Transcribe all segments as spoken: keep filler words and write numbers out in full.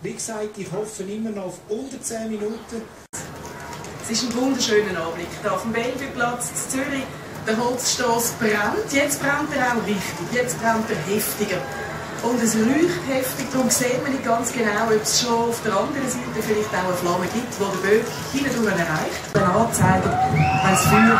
Wie gesagt, ich hoffe immer noch auf unter zehn Minuten. Es ist ein wunderschöner Anblick hier auf dem Belgieplatz in Zürich. Der Holzstoss brennt. Jetzt brennt er auch richtig. Jetzt brennt er heftiger. Und es leuchtet heftig. Darum sieht man nicht ganz genau, ob es schon auf der anderen Seite vielleicht auch eine Flamme gibt, die der Böck hinten erreicht. Dann anzeigen, wenn das Feuer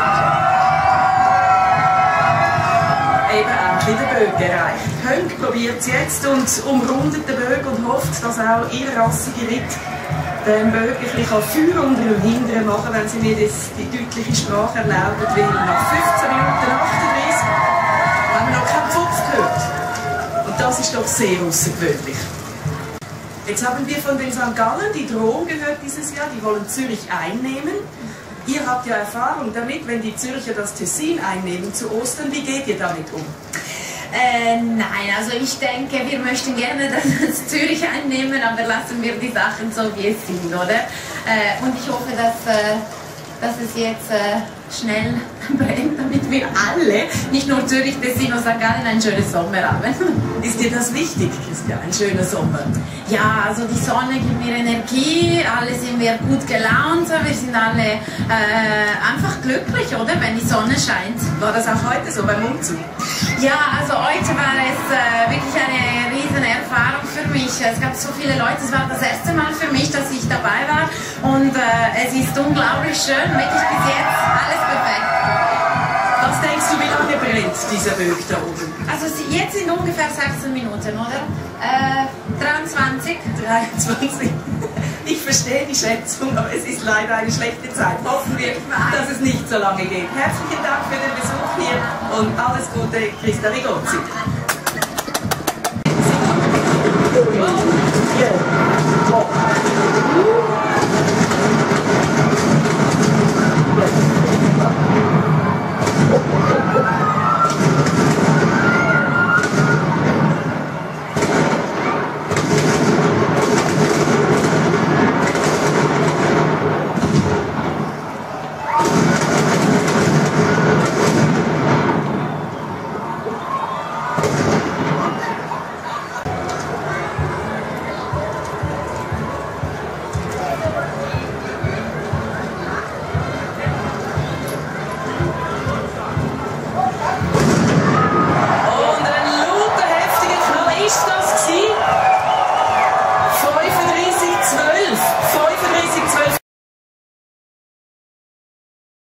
eben endlich den Böck erreicht. Hönk probiert es jetzt und umrundet den Böck und hofft, dass auch ihr rassige Ritt den Böck ein bisschen Feuer unter dem Hinteren machen, wenn sie mir das, die deutliche Sprache erlauben will. Nach fünfzehn Minuten achtunddreißig haben wir noch keinen Pfupf gehört. Und das ist doch sehr außergewöhnlich. Jetzt haben wir von den Sankt Gallen die Drohung gehört dieses Jahr, die wollen Zürich einnehmen. Ihr habt ja Erfahrung damit, wenn die Zürcher das Tessin einnehmen zu Ostern. Wie geht ihr damit um? Äh, nein, also ich denke, wir möchten gerne das Zürich einnehmen, aber lassen wir die Sachen so, wie es sind, oder? Äh, und ich hoffe, dass, äh, dass es jetzt äh, schnell brennt, damit wir alle, nicht nur Zürich, Tessin und Sankt Gallen, einen schönen Sommer haben. Ist dir das wichtig, Christian, ein schöner Sommer? Ja, also die Sonne gibt mir Energie, alle sind wir gut gelaunt, wir sind alle äh, einfach glücklich, oder, wenn die Sonne scheint. War das auch heute so beim Umzug? Ja, also heute war es äh, wirklich eine riesen Erfahrung für mich. Es gab so viele Leute, es war das erste Mal für mich, dass ich dabei war und äh, es ist unglaublich schön, wirklich bis jetzt alles perfekt. Was denkst du, wie lange brennt dieser Böck da oben? Also jetzt sind ungefähr sechzehn Minuten, oder? Äh, dreiundzwanzig. dreiundzwanzig. Ich verstehe die Schätzung, aber es ist leider eine schlechte Zeit. Hoffen wir, dass es nicht so lange geht. Herzlichen Dank für den Besuch hier und alles Gute, Christa Rigozzi. Oh, yeah. Oh.